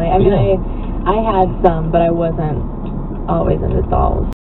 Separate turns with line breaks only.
really. I mean, I had some, but I wasn't always into dolls.